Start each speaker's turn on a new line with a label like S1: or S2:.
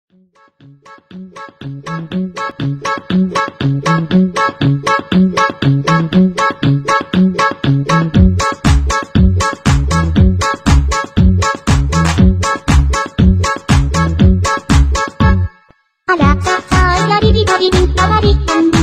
S1: あら、さあ、やりびたびびたわりたん